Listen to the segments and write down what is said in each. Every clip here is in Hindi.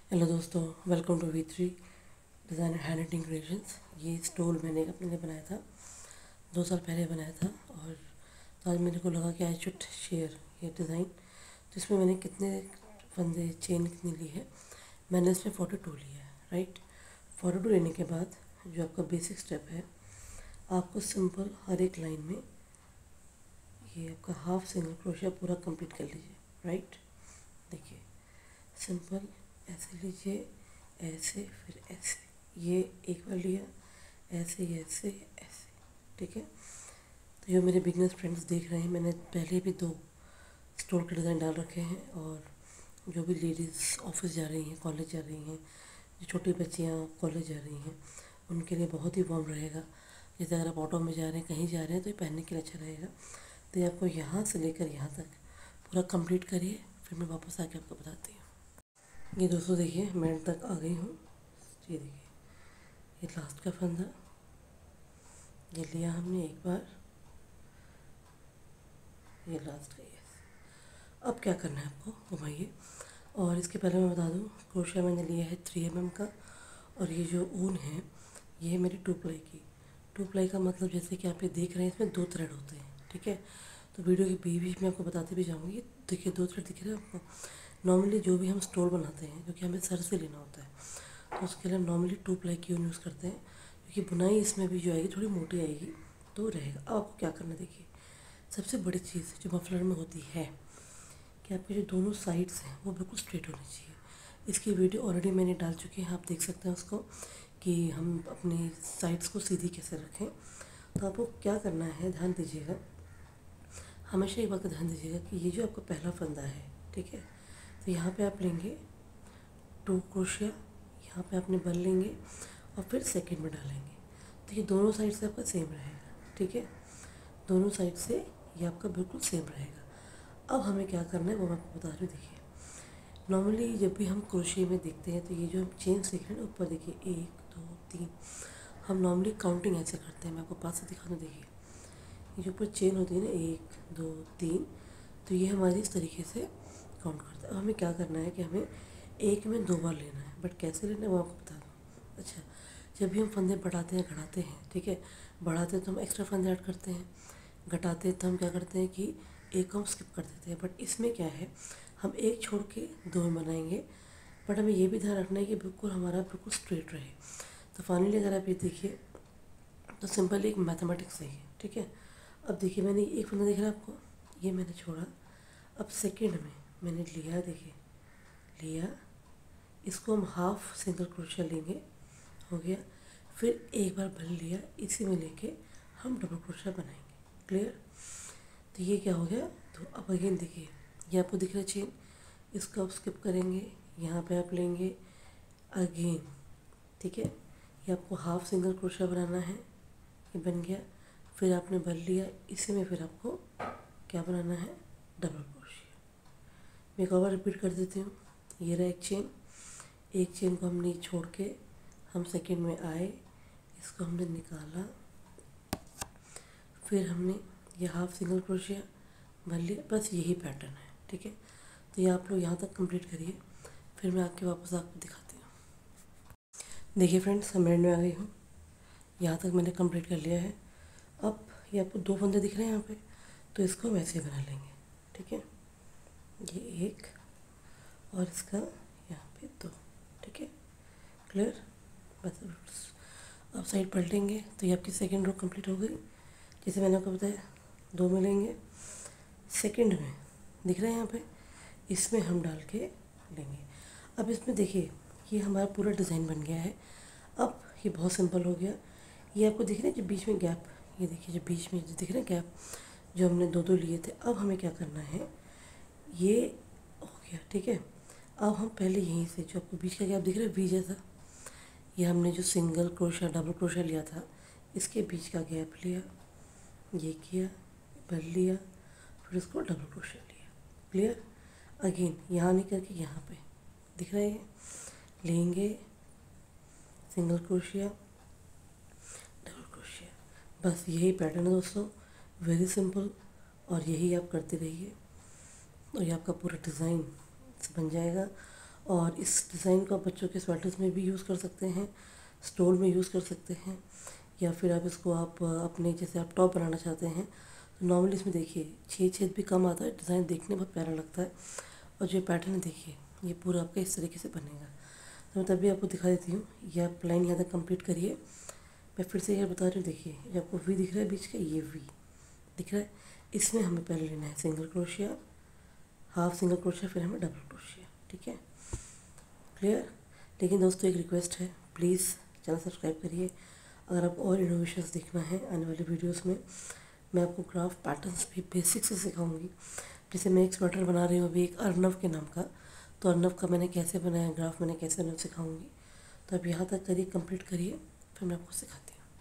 हेलो दोस्तों, welcome to V3 design hand and creations. ये स्टोल मैंने अपने लिए बनाया था, 2 साल पहले बनाया था। और तो आज मेरे को लगा कि आई शुड शेयर ये डिज़ाइन। तो इसमें मैंने कितने फंदे चेन कितनी ली है, मैंने इसमें 42 लिया है, राइट। 42 लेने के बाद जो आपका बेसिक स्टेप है, आपको सिंपल हर एक लाइन में ये आपका हाफ सिंगल क्रोशिया पूरा कंप्लीट कर लीजिए, राइट। देखिए, सिंपल ऐसे लीजिए, ऐसे फिर ऐसे, ये एक बार लिया, ऐसे ऐसे ऐसे, ठीक है। तो जो मेरे बिगनर्स फ्रेंड्स देख रहे हैं, मैंने पहले भी 2 स्टोल के डिज़ाइन डाल रखे हैं। और जो भी लेडीज़ ऑफिस जा रही हैं, कॉलेज जा रही हैं, जो छोटी बच्चियाँ कॉलेज जा रही हैं, उनके लिए बहुत ही वार्म रहेगा। जैसे अगर आप ऑटो में जा रहे हैं, कहीं जा रहे हैं, तो ये पहनने के लिए अच्छा रहेगा। तो ये आपको यहाँ से लेकर यहाँ तक पूरा कंप्लीट करिए, फिर मैं वापस आके आपको बताती हूँ। ये दोस्तों देखिए, मैं एंड तक आ गई हूँ। ये देखिए, ये लास्ट का फंदा ये लिया हमने एक बार, ये लास्ट का। ये अब क्या करना है, आपको घुमाइए। और इसके पहले मैं बता दूँ, क्रोशिया मैंने लिया है 3 mm का। और ये जो ऊन है, ये है मेरी 2 प्लाई की। 2 प्लाई का मतलब जैसे कि आप ये देख रहे हैं, इसमें 2 थ्रेड होते हैं, ठीक है। तो वीडियो के बीच बीच में आपको बताते भी जाऊँगी। देखिए, 2 थ्रेड दिख रहे हैं आपको। नॉर्मली जो भी हम स्टोल बनाते हैं, क्योंकि हमें सर से लेना होता है, तो उसके लिए हम नॉर्मली 2 प्लाई की ऊन यूज़ करते हैं, क्योंकि बुनाई इसमें भी जो आएगी थोड़ी मोटी आएगी, तो रहेगा। अब आपको क्या करना है, देखिए, सबसे बड़ी चीज़ जो मफलर में होती है कि आपके जो दोनों साइड्स हैं वो बिल्कुल स्ट्रेट होनी चाहिए। इसकी वीडियो ऑलरेडी मैंने डाल चुकी है, आप देख सकते हैं उसको, कि हम अपनी साइड्स को सीधी कैसे रखें। तो आपको क्या करना है, ध्यान दीजिएगा, हमेशा एक बात का ध्यान दीजिएगा कि ये जो आपका पहला फंदा है, ठीक है, तो यहाँ पे आप लेंगे 2 क्रोशिया, यहाँ पे आपने बल लेंगे और फिर सेकंड में डालेंगे। तो ये दोनों साइड से आपका सेम रहेगा, ठीक है। दोनों साइड से ये आपका बिल्कुल सेम रहेगा। अब हमें क्या करना है वो मैं आपको बता रही हूँ। देखिए, नॉर्मली जब भी हम क्रोशिया में देखते हैं, तो ये जो हम चेन्स देख रहे हैं ना ऊपर, देखिए 1 2 3, हम नॉर्मली काउंटिंग ऐसे करते हैं। मैं आपको पास से दिखा दूँ, देखिए, ये जो ऊपर चेन होती है ना, 1 2 3, तो ये हमारी इस तरीके से काउंट करता है। अब हमें क्या करना है कि हमें एक में 2 बार लेना है, बट कैसे लेना है वो आपको बता दूँ। अच्छा, जब भी हम फंदे बढ़ाते हैं घटाते हैं, ठीक है, बढ़ाते हैं तो हम एक्स्ट्रा फंदे ऐड करते हैं, घटाते हैं तो हम क्या करते हैं कि एक को हम स्किप कर देते हैं। बट इसमें क्या है, हम एक छोड़ के 2 में बनाएंगे, बट हमें ये भी ध्यान रखना है कि बिल्कुल हमारा बिल्कुल स्ट्रेट रहे। तो फाइनली अगर आप ये देखिए, तो सिंपल एक मैथमेटिक्स है ये, ठीक है। अब देखिए, मैंने एक फंदा दिख रहा है आपको, ये मैंने छोड़ा। अब सेकंड में मैंने लिया, देखिए, लिया, इसको हम हाफ सिंगल क्रोशिया लेंगे, हो गया। फिर एक बार बल लिया, इसी में लेके हम डबल क्रोशिया बनाएंगे, क्लियर। तो ये क्या हो गया। तो अब अगेन देखिए, ये आपको दिख रहा है चेन, इसको आप स्किप करेंगे, यहाँ पे आप लेंगे अगेन, ठीक है। ये आपको हाफ सिंगल क्रोशिया बनाना है, ये बन गया। फिर आपने बल लिया, इसी में फिर आपको क्या बनाना है, डबल क्रोशिया। मैं एक और बार रिपीट कर देती हूँ। ये रहा एक चेन को हमने छोड़ के हम सेकंड में आए, इसको हमने निकाला, फिर हमने ये हाफ सिंगल क्रोशिया भर लिया। बस यही पैटर्न है, ठीक है। तो ये आप लोग यहाँ तक कंप्लीट करिए, फिर मैं आके वापस आपको दिखाती हूँ। देखिए फ्रेंड्स, मैं एंड में आ गई हूँ, यहाँ तक मैंने कंप्लीट कर लिया है। अब ये आपको 2 फंदे दिख रहे हैं यहाँ पे, तो इसको हम ऐसे बना लेंगे, ठीक है। ये एक और इसका यहाँ पे 2, ठीक है, क्लियर। बस अब साइड पलटेंगे तो ये आपकी सेकंड रो कंप्लीट हो गई। जैसे मैंने आपको बताया, 2 में लेंगे, सेकंड में दिख रहा है यहाँ पे, इसमें हम डाल के लेंगे। अब इसमें देखिए, ये हमारा पूरा डिज़ाइन बन गया है। अब ये बहुत सिंपल हो गया। ये आपको दिख रहा है जो बीच में गैप, ये देखिए जो बीच में जो दिख रहा है गैप, जो हमने 2 लिए थे। अब हमें क्या करना है, ये हो गया, ठीक है। अब हम पहले यहीं से जो आपको बीच का गैप दिख रहा है वी जैसा, ये हमने जो सिंगल क्रोशिया डबल क्रोशिया लिया था, इसके बीच का गैप लिया, ये किया, बल लिया, फिर इसको डबल क्रोशिया लिया, क्लियर। अगेन यहाँ नहीं करके यहाँ पे दिख रहा है, लेंगे सिंगल क्रोशिया डबल क्रोशिया, बस यही पैटर्न है दोस्तों, वेरी सिंपल। और यही आप करते रहिए और ये आपका पूरा डिज़ाइन बन जाएगा। और इस डिज़ाइन को आप बच्चों के स्वेटर्स में भी यूज़ कर सकते हैं, स्टोल में यूज़ कर सकते हैं, या फिर आप इसको आप अपने जैसे आप टॉप बनाना चाहते हैं तो नॉर्मली इसमें देखिए छेद भी कम आता है, डिज़ाइन देखने में बहुत प्यारा लगता है। और जो पैटर्न देखिए ये पूरा आपका इस तरीके से बनेगा। तो मैं तभी आपको दिखा देती हूँ। ये आप लाइन यहाँ तक कंप्लीट करिए। मैं फिर से ये बता रही हूँ, देखिए ये आपको वी दिख रहा है बीच का, ये वी दिख रहा है, इसमें हमें पहले लेना है single crochet, half single crochet, फिर हमें डबल क्रोशिया। ठीक है, क्लियर। लेकिन दोस्तों एक रिक्वेस्ट है, प्लीज़ चैनल सब्सक्राइब करिए। अगर आपको और इनोवेशंस देखना है आने वाले वीडियोस में, मैं आपको ग्राफ पैटर्न्स भी बेसिक से सिखाऊंगी। जैसे मैं एक स्वेटर बना रही हूँ अभी एक अर्नव के नाम का, तो अर्नव का मैंने कैसे बनाया ग्राफ, मैंने कैसे बनाया सिखाऊंगी। तो आप यहाँ तक करिए, कंप्लीट करिए, फिर मैं आपको सिखाती हूँ।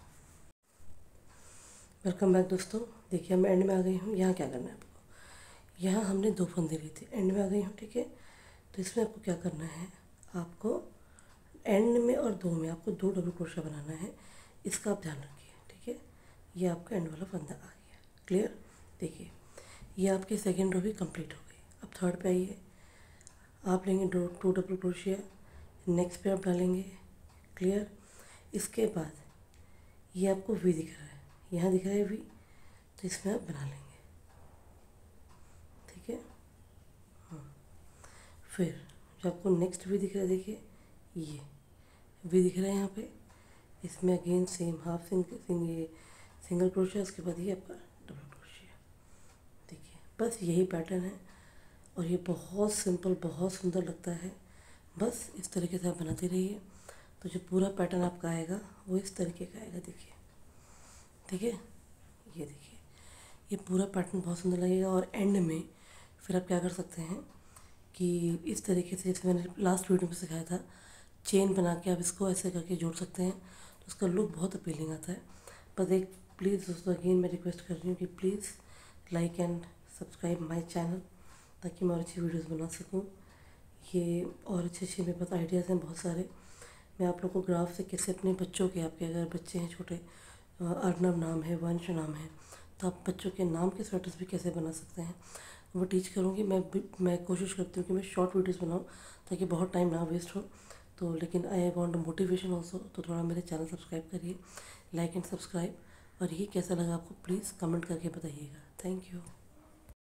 वेलकम बैक दोस्तों। देखिए मैं एंड में आ गई हूँ। यहाँ क्या करना है आपको, यहाँ हमने 2 फंदे ली थी, एंड में आ गई हूँ। ठीक है, तो इसमें आपको क्या करना है, आपको एंड में और 2 में आपको 2 डबल क्रोशिया बनाना है। इसका आप ध्यान रखिए। ठीक है, ये आपका एंड वाला फंदा आ गया। क्लियर। देखिए ये आपकी सेकेंड रो भी कंप्लीट हो गई। अब थर्ड पे आइए, आप लेंगे 2 डबल क्रोशिया, नेक्स्ट पे आप डालेंगे। क्लियर। इसके बाद ये आपको वी दिख रहा है, यहाँ दिख रहा है वी, तो इसमें आप बना लेंगे। ठीक है, हाँ। फिर जो आपको नेक्स्ट वी दिख रहा है, देखिए ये वी दिख रहा है यहाँ पे, इसमें again same half single crochet, उसके बाद ये आपका डबल क्रोशिया। देखिए बस यही पैटर्न है और ये बहुत सिंपल, बहुत सुंदर लगता है। बस इस तरीके से आप बनाते रहिए, तो जो पूरा पैटर्न आपका आएगा वो इस तरीके का आएगा। देखिए ठीक है, ये देखिए ये पूरा पैटर्न बहुत सुंदर लगेगा। और एंड में फिर आप क्या कर सकते हैं कि इस तरीके से, जैसे मैंने लास्ट वीडियो में सिखाया था, चेन बना के आप इसको ऐसे करके जोड़ सकते हैं, तो उसका लुक बहुत अपीलिंग आता है। बस एक प्लीज़ दोस्तों अगेन मैं रिक्वेस्ट कर रही हूँ कि please like and subscribe my channel, ताकि मैं और अच्छी वीडियोस बना सकूँ। ये और अच्छे मेरे पास आइडियाज़ हैं बहुत सारे। मैं आप लोग को ग्राफ से कैसे अपने बच्चों के, आपके अगर बच्चे हैं छोटे, अर्नव नाम है, वंश नाम है, तो आप बच्चों के नाम के स्वेटर्स भी कैसे बना सकते हैं वो टीच करूँगी। मैं कोशिश करती हूँ कि मैं शॉर्ट वीडियोस बनाऊँ ताकि बहुत टाइम ना वेस्ट हो। तो लेकिन आई वांट मोटिवेशन ऑल्सो, तो थोड़ा मेरे चैनल सब्सक्राइब करिए, लाइक एंड सब्सक्राइब। और ये कैसा लगा आपको प्लीज़ कमेंट करके बताइएगा। Thank you.